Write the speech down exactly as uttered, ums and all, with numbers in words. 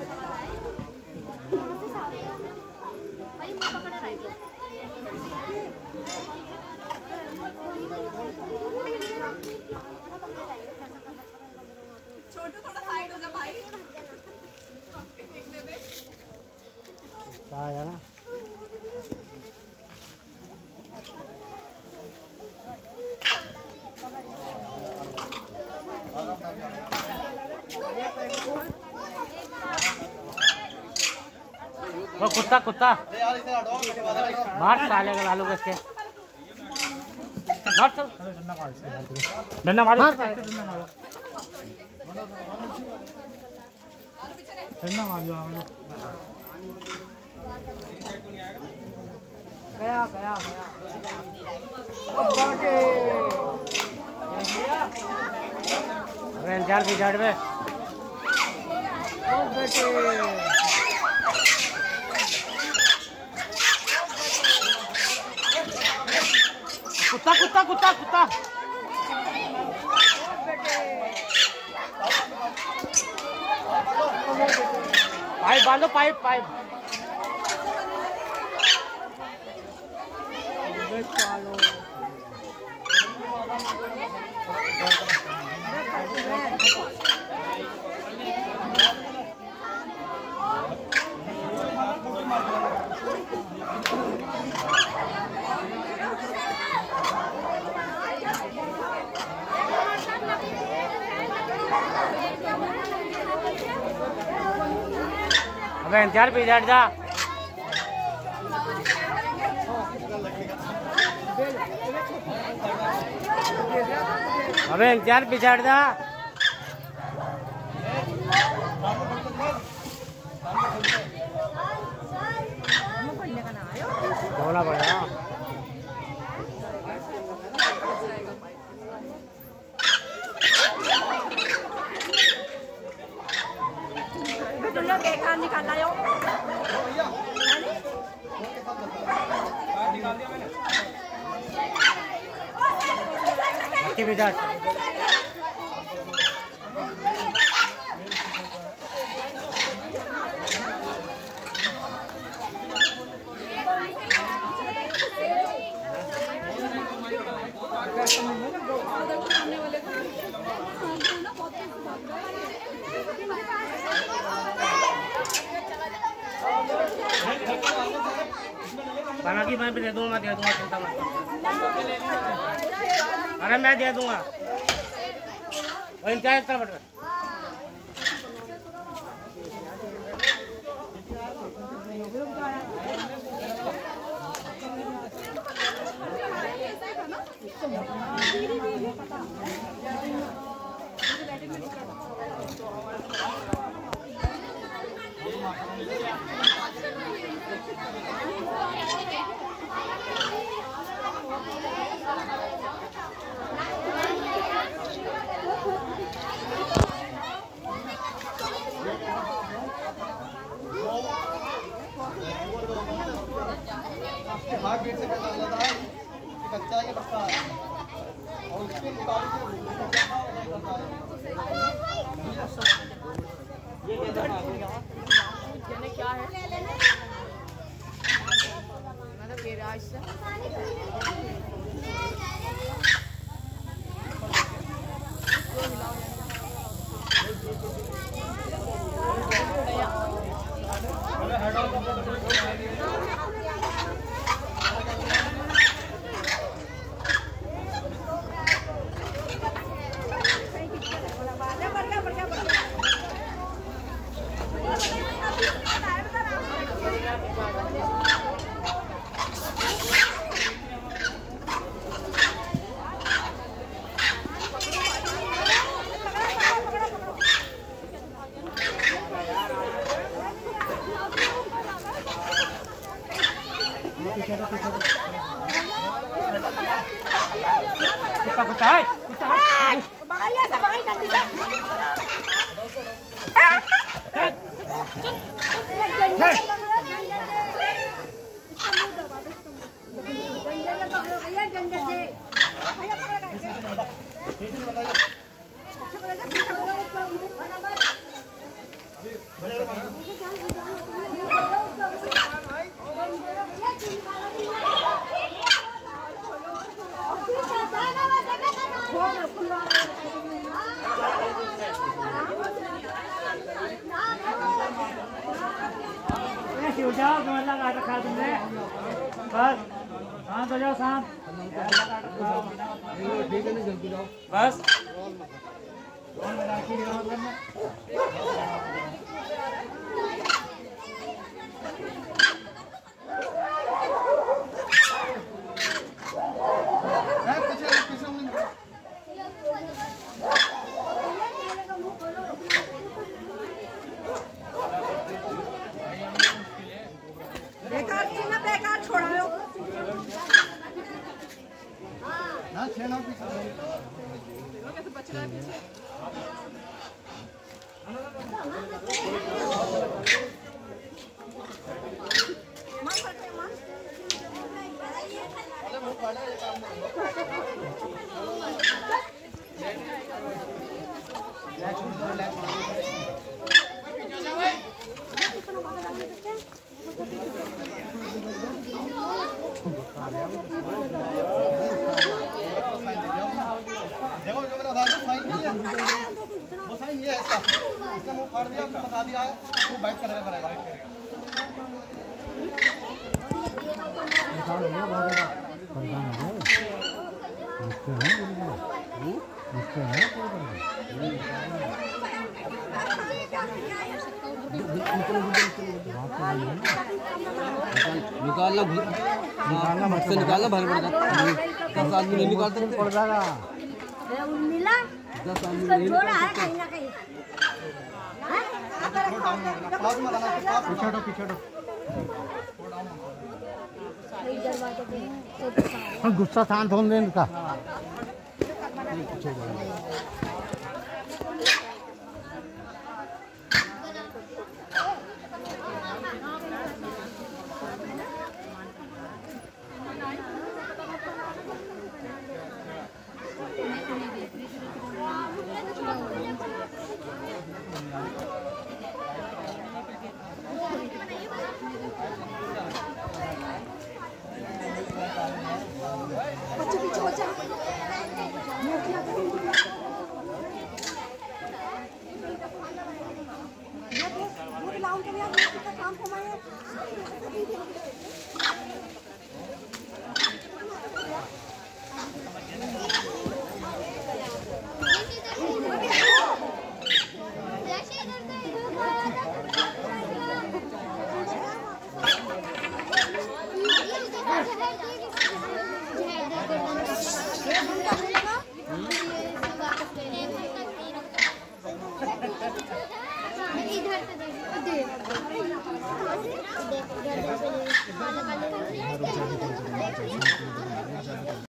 छोटू थोड़ा साइड हो जा भाई। आया ना वो कुत्ता कुत्ता बाहर साले का लालू कसके डंडा मारो डंडा मारो डंडा मारो गया गया गया अरे इंतजार की जड़ में कुत्ता कुत्ता कुत्ता कुत्ता पाइप बांधो पाइप पाइप अबे इंतजार पे बैठ जा अबे इंतजार पे बैठ जा बोला पड़ेगा देखा निकालना यो की बिजाज खाना की मैं भी दे दूंगा मैं दे दूंगा चिंता मत अरे मैं दे दूंगा वही क्या इतना बट गेट से पता चला था कच्चा है पक्का है और उसके मुताबिक ये क्या है मतलब गैराज से कुत्ता कुत्ता है कुत्ता है बगलिया से बगल कर दीजिए भैया शांति हो जाओ, गमला काट रखा है तुमने। बस शांत हो जाओ, शांत। ठीक है, नहीं जल्दी जाओ बस कौन बता के ये मत करना। बेकार की ना बेकार छोड़ायो ना छेना पीछे कैसे बच रहा है पीछे मां करते मां अरे मुंह फाड़ा ये काम देखो जो मेरा दादा साइन नहीं है, वो साइन ये है इसका, इसका मुंह फाड़ दिया, बता दिया है, वो बाइट करेगा करेगा निकाल लिया बहुत बड़ा परेशान हो गए मुझसे है मुझसे है निकालना निकालना मत से निकालना भारी पड़ेगा। दस आदमी नहीं निकालते पड़ जाएगा। मिला दस आदमी उसका जोड़ा है कहीं ना कहीं। पीछे हटो पीछे हटो गुस्सा शांत होने दें इनका। बच्चे पीछे हो जा लाउन के लिए काम कमाए इधर